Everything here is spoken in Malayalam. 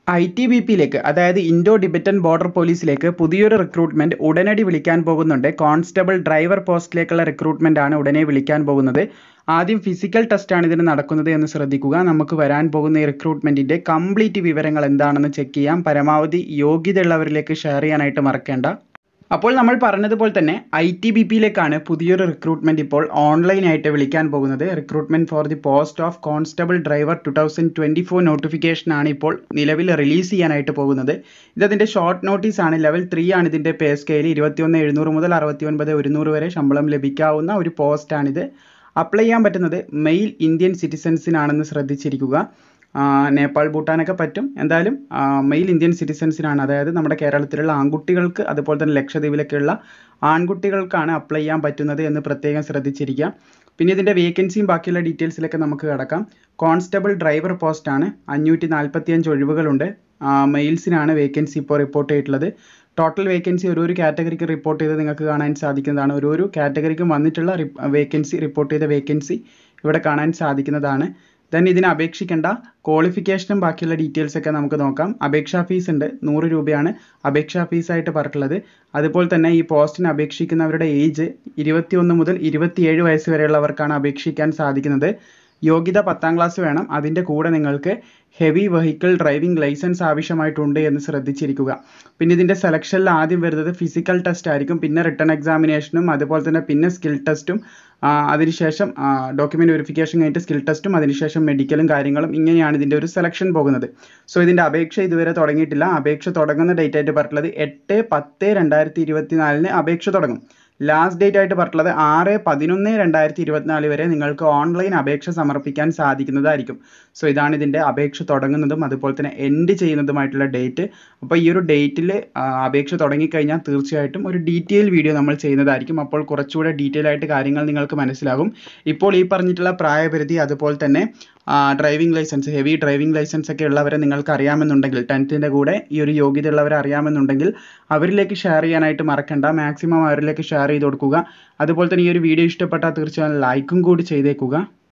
ITBP-യിലേക്ക് അതായത് ഇൻഡോ ടിബറ്റൻ ബോർഡർ പോലീസിലേക്ക് പുതിയൊരു റിക്രൂട്ട്മെന്റ് ഉടനടി വിളിക്കാൻ പോകുന്നുണ്ട്. കോൺസ്റ്റബിൾ ഡ്രൈവർ പോസ്റ്റിലേക്കുള്ള റിക്രൂട്ട്മെന്റ് ആണ് ഉടനെ വിളിക്കാൻ പോകുന്നത്. ആദ്യം ഫിസിക്കൽ ടെസ്റ്റ് ആണ് ഇതിന് നടക്കുന്നത് എന്ന് ശ്രദ്ധിക്കുക. നമുക്ക് വരാൻ പോകുന്ന ഈ റിക്രൂട്ട്മെന്റിന്റെ കംപ്ലീറ്റ് വിവരങ്ങൾ എന്താണെന്ന് ചെക്ക് ചെയ്യാം. പരമാവധി യോഗ്യതയുള്ളവരിലേക്ക് ഷെയർ ചെയ്യാനായിട്ട് മറക്കേണ്ട. അപ്പോൾ നമ്മൾ പറഞ്ഞതുപോലെ തന്നെ ITBP-യിലേക്കാണ് പുതിയൊരു റിക്രൂട്ട്മെന്റ് ഇപ്പോൾ ഓൺലൈനായിട്ട് വിളിക്കാൻ പോകുന്നത്. Recruitment for the post of constable driver 2024 notification ആണ് ഇപ്പോൾ നിലവിൽ റിലീസ് ചെയ്യാനായിട്ട് പോകുന്നത്. ഇതതിൻ്റെ ഷോർട്ട് നോട്ടീസ് ആണ്. ലെവൽ 3 ആണ് ഇതിൻ്റെ പേ സ്കെയിൽ. 21,700 മുതൽ 69,100 വരെ ശമ്പളം ലഭിക്കാവുന്ന ഒരു പോസ്റ്റാണിത്. അപ്ലൈ ചെയ്യാൻ പറ്റുന്നത് മെയിൽ ഇന്ത്യൻ സിറ്റിസൺസിനാണെന്ന് ശ്രദ്ധിച്ചിരിക്കുക. നേപ്പാൾ ഭൂട്ടാനൊക്കെ പറ്റും. എന്തായാലും മെയിൽ ഇന്ത്യൻ സിറ്റിസൺസിനാണ്, അതായത് നമ്മുടെ കേരളത്തിലുള്ള ആൺകുട്ടികൾക്ക് അതുപോലെ തന്നെ ലക്ഷദ്വീപിലൊക്കെയുള്ള ആൺകുട്ടികൾക്കാണ് അപ്ലൈ ചെയ്യാൻ പറ്റുന്നത് എന്ന് പ്രത്യേകം ശ്രദ്ധിച്ചിരിക്കുക. പിന്നെ ഇതിൻ്റെ വേക്കൻസിയും ബാക്കിയുള്ള ഡീറ്റെയിൽസിലൊക്കെ നമുക്ക് കിടക്കാം. കോൺസ്റ്റബിൾ ഡ്രൈവർ പോസ്റ്റാണ്. 545 ഒഴിവുകളുണ്ട്. മെയിൽസിനാണ് വേക്കൻസി ഇപ്പോൾ റിപ്പോർട്ട് ചെയ്തിട്ടുള്ളത്. ടോട്ടൽ വേക്കൻസി ഓരോരോ കാറ്റഗറിക്ക് റിപ്പോർട്ട് ചെയ്ത് നിങ്ങൾക്ക് കാണാൻ സാധിക്കുന്നതാണ്. ഓരോരോ കാറ്റഗറിക്കും വന്നിട്ടുള്ള വേക്കൻസി, റിപ്പോർട്ട് ചെയ്ത വേക്കൻസി ഇവിടെ കാണാൻ സാധിക്കുന്നതാണ്. ദെൻ ഇതിന് അപേക്ഷിക്കേണ്ട ക്വാളിഫിക്കേഷനും ബാക്കിയുള്ള ഡീറ്റെയിൽസ് ഒക്കെ നമുക്ക് നോക്കാം. അപേക്ഷാ ഫീസ് ഉണ്ട്, 100 രൂപയാണ് അപേക്ഷാ ഫീസായിട്ട് പറഞ്ഞിട്ടുള്ളത്. അതുപോലെ തന്നെ ഈ പോസ്റ്റിന് അപേക്ഷിക്കുന്നവരുടെ ഏജ് 21 മുതൽ 27 വയസ്സ് വരെയുള്ളവർക്കാണ് അപേക്ഷിക്കാൻ സാധിക്കുന്നത്. യോഗ്യത 10ാം ക്ലാസ് വേണം. അതിൻ്റെ കൂടെ നിങ്ങൾക്ക് ഹെവി വെഹിക്കിൾ ഡ്രൈവിംഗ് ലൈസൻസ് ആവശ്യമായിട്ടുണ്ട് എന്ന് ശ്രദ്ധിച്ചിരിക്കുക. പിന്നെ ഇതിൻ്റെ സെലക്ഷനിൽ ആദ്യം വരുന്നത് ഫിസിക്കൽ ടെസ്റ്റ് ആയിരിക്കും, പിന്നെ റിട്ടൺ എക്സാമിനേഷനും അതുപോലെ തന്നെ പിന്നെ സ്കിൽ ടെസ്റ്റും, അതിനുശേഷം ഡോക്യുമെൻ്റ് വെരിഫിക്കേഷൻ കഴിഞ്ഞിട്ട് സ്കിൽ ടെസ്റ്റും, അതിനുശേഷം മെഡിക്കലും കാര്യങ്ങളും. ഇങ്ങനെയാണ് ഇതിൻ്റെ ഒരു സെലക്ഷൻ പോകുന്നത്. സോ ഇതിൻ്റെ അപേക്ഷ ഇതുവരെ തുടങ്ങിയിട്ടില്ല. അപേക്ഷ തുടങ്ങുന്ന ഡേറ്റ് ആയിട്ട് പറഞ്ഞിട്ടുള്ളത് 8/10/2024 അപേക്ഷ തുടങ്ങും. ലാസ്റ്റ് ഡേറ്റ് ആയിട്ട് പറഞ്ഞിട്ടുള്ളത് 6/11/2024 വരെ നിങ്ങൾക്ക് ഓൺലൈൻ അപേക്ഷ സമർപ്പിക്കാൻ സാധിക്കുന്നതായിരിക്കും. സോ ഇതാണ് ഇതിൻ്റെ അപേക്ഷ തുടങ്ങുന്നതും അതുപോലെ തന്നെ എൻഡ് ചെയ്യുന്നതുമായിട്ടുള്ള ഡേറ്റ്. അപ്പോൾ ഈ ഒരു ഡേറ്റിൽ അപേക്ഷ തുടങ്ങിക്കഴിഞ്ഞാൽ തീർച്ചയായിട്ടും ഒരു ഡീറ്റെയിൽ വീഡിയോ നമ്മൾ ചെയ്യുന്നതായിരിക്കും. അപ്പോൾ കുറച്ചുകൂടെ ഡീറ്റെയിൽ ആയിട്ട് കാര്യങ്ങൾ നിങ്ങൾക്ക് മനസ്സിലാകും. ഇപ്പോൾ ഈ പറഞ്ഞിട്ടുള്ള പ്രായപരിധി അതുപോലെ തന്നെ driving licence, heavy driving licence ഒക്കെ ഉള്ളവരെ നിങ്ങൾക്ക് അറിയാമെന്നുണ്ടെങ്കിൽ, 10th കൂടെ ഈ ഒരു യോഗ്യത ഉള്ളവരെ അറിയാമെന്നുണ്ടെങ്കിൽ അവരിലേക്ക് ഷെയർ ചെയ്യാനായിട്ട് മറക്കണ്ട. മാക്സിമം അവരിലേക്ക് ഷെയർ ചെയ്ത് കൊടുക്കുക. അതുപോലെ തന്നെ ഈ ഒരു വീഡിയോ ഇഷ്ടപ്പെട്ടാൽ തീർച്ചയായും ലൈക്കും കൂടി ചെയ്തേക്കുക.